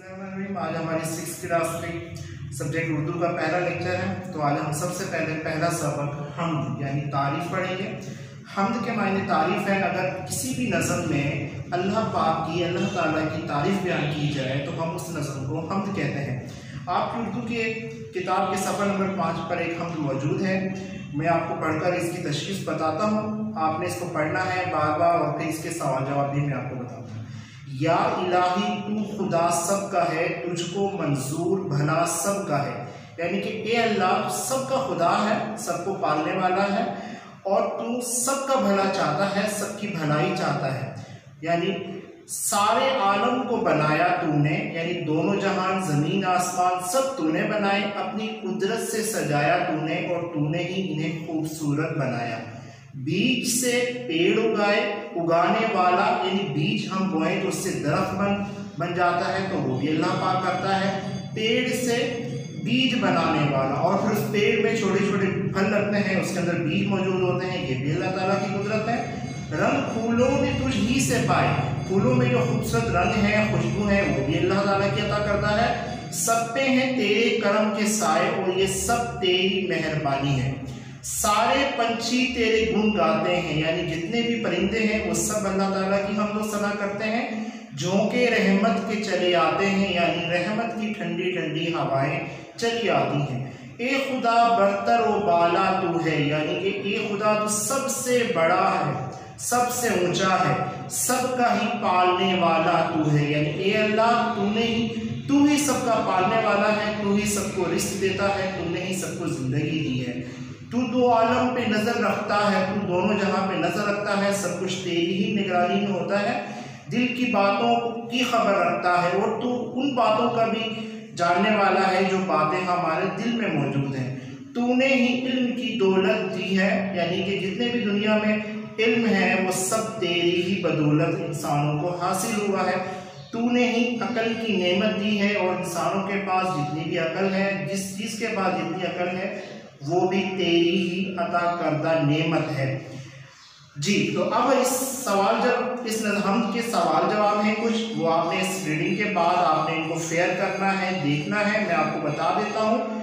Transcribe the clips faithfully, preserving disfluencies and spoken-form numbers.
आज हमारी six class में सब्जेक्ट उर्दू का पहला लेक्चर है। तो आज हम सबसे पहले पहला सबक हम्द यानी तारीफ़ पढ़ेंगे। हम्द के मायने तारीफ़ है। अगर किसी भी नज़म में अल्लाह पाक की, अल्लाह ताला की तारीफ़ बयान की जाए तो हम उस नज़म को हम्द कहते हैं। आपकी उर्दू के किताब के सफ़र नंबर पाँच पर एक हम्द मौजूद है। मैं आपको पढ़कर इसकी तशख़ीस बताता हूँ, आपने इसको पढ़ना है बार बार और फिर इसके सवाल जवाब भी मैं आपको बताऊँगा। या इलाही तू खुदा सब का है, तुझको मंजूर भला सब का है। यानी कि ए अल्लाह सबका खुदा है, सबको पालने वाला है और तू सबका भला चाहता है, सबकी भलाई चाहता है। यानी सारे आलम को बनाया तूने, यानी दोनों जहान ज़मीन आसमान सब तूने बनाए, अपनी कुदरत से सजाया तूने और तूने ही इन्हें खूबसूरत बनाया। बीज से पेड़ उगाए, उगाने वाला यानी बीज हम बोएं तो उससे दरख्त बन बन जाता है, तो वो भी अल्लाह पाक करता है। पेड़ से बीज बनाने वाला और फिर उस पेड़ में छोटे छोटे फल लगते हैं, उसके अंदर बीज मौजूद होते हैं, ये भी अल्लाह ताला की कुदरत है। रंग फूलों ने तुझ ही से पाए, फूलों में जो खूबसूरत रंग है, खुशबू है, वो भी अल्लाह ताला की अता करता है। सब पे हैं तेरे करम के साए और ये सब तेरी मेहरबानी है। सारे पंछी तेरे गुण गाते हैं, यानी जितने भी परिंदे हैं वो सब अल्लाह ताला की हम लोग सना करते हैं। झोंके रहमत के चले आते हैं, यानी रहमत की ठंडी ठंडी हवाएं चली आती हैं। ए खुदा बरतर व बाला तू है, यानी कि ए खुदा तू सबसे बड़ा है, सबसे ऊंचा है, सबका ही पालने वाला तू है। यानी ए अल्लाह तूने ही तू ही सबका पालने वाला है, तू ही सबको रिस्क देता है, तूने ही सबको जिंदगी दी है। तू दो आलम पे नजर रखता है, तू दोनों जहां पे नजर रखता है, सब कुछ तेरी ही निगरानी में होता है। दिल की बातों की खबर रखता है और तू उन बातों का भी जानने वाला है जो बातें हमारे दिल में मौजूद हैं। तूने ही इल्म की दौलत दी है, यानी कि जितने भी दुनिया में इल्म है वो सब तेरी ही बदौलत इंसानों को हासिल हुआ है। तूने ही अकल की नेमत दी है और इंसानों के पास जितनी भी अकल है, जिस चीज़ के पास जितनी अकल है वो भी तेरी ही अता करदा नेमत है। जी, तो अब इस सवाल जब इस हम के सवाल जवाब हैं कुछ, वो आपने इस रीडिंग के बाद आपने इनको फेयर करना है, देखना है। मैं आपको बता देता हूँ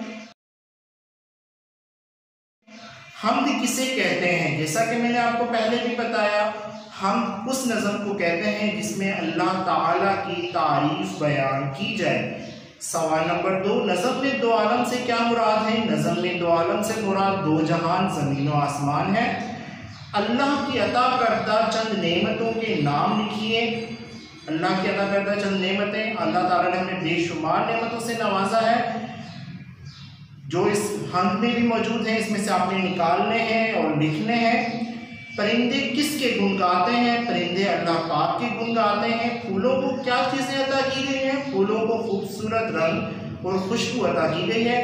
हम्द किसे कहते हैं। जैसा कि मैंने आपको पहले भी बताया, हम उस नज़म को कहते हैं जिसमें अल्लाह ताला की तारीफ बयान की जाए। सवाल नंबर दो, नज़म में दो आलम से क्या मुराद है। नज़म में दो आलम से मुराद दो जहान ज़मीन व आसमान है। अल्लाह की अता करदा चंद नेमतों के नाम लिखिए। अल्लाह की अता करदा चंद नेमतें, अल्लाह ताला ने हमें बेशुमार नेमतों से नवाजा है जो इस हम्द में भी मौजूद है। इसमें से आपने निकालने हैं और लिखने हैं। परिंदे किसके गुण गाते हैं। परिंदे अल्लाह पाक के गुण गाते हैं। फूलों को क्या चीज़ें अता की गई हैं। फूलों को खूबसूरत रंग और खुशबू अता की गई है।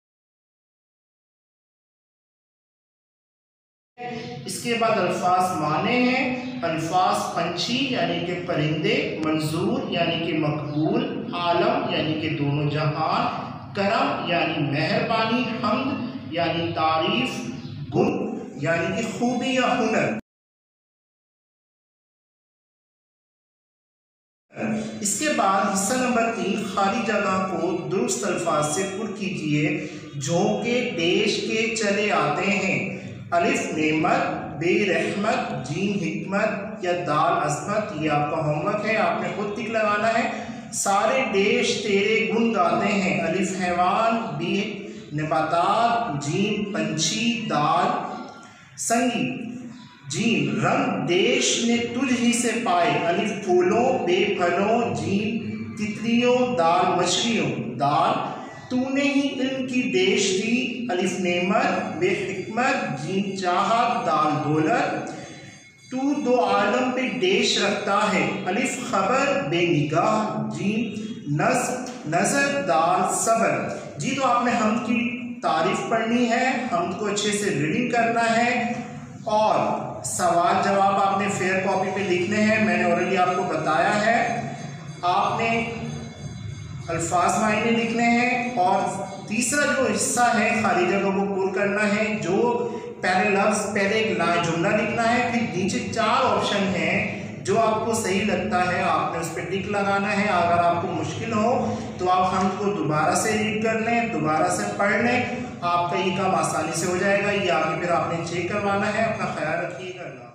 इसके बाद अल्फाज माने हैं। अल्फाज पंछी यानी कि परिंदे, मंजूर यानी कि मकबूल, आलम यानी कि दोनों जहान, करम यानी मेहरबानी, हम्द यानी तारीफ, गुण यानी कि खूबी या हुनर। इसके बाद हिस्सा नंबर तीन, खाली जगह को दुरुस्त अल्फाज से पुर कीजिए। झोंके देश के चले आते हैं। अलिफ नेमत, बे रहमत, जीम हिकमत या दाल अजमत। ये आपका होमवर्क है, आपने खुद टिक लगाना है। सारे देश तेरे गुण गाते हैं। अलिफ हैवान, बे नबातात, जीम पंछी, दाल संगी, जीम रंग देश ने तुझ ही से पाए। अलिफ फूलों, बे फलों, जीम तितलियों, दाल मछलियों, दाल तूने ही इल्म की देश दी। अलिफ नेमत, बे हिकमत, जीम चाहत, दाल दौलत। तू दो आलम पे देश रखता है। अलिफ खबर, बे निगाह, जीम नज़ नजर, दाल सबर। जी, तो आपने हम की तारीफ पढ़नी है, हम को अच्छे से रीडिंग करना है और सवाल जवाब आपने फेयर कॉपी पे लिखने हैं। मैंने ऑलरेडी आपको बताया है। आपने अल्फाज मायने लिखने हैं और तीसरा जो हिस्सा है खाली जगह को पूरा करना है। जो पहले लफ्ज़, पहले एक जुमला लिखना है, फिर नीचे चार ऑप्शन हैं जो आपको सही लगता है आपने उस पर टिक लगाना है। अगर आपको मुश्किल हो तो आप हम्द को दोबारा से रीड कर लें, दोबारा से पढ़ लें, आपका ये काम आसानी से हो जाएगा। ये आगे फिर आपने चेक करवाना है। अपना ख्याल रखिएगा।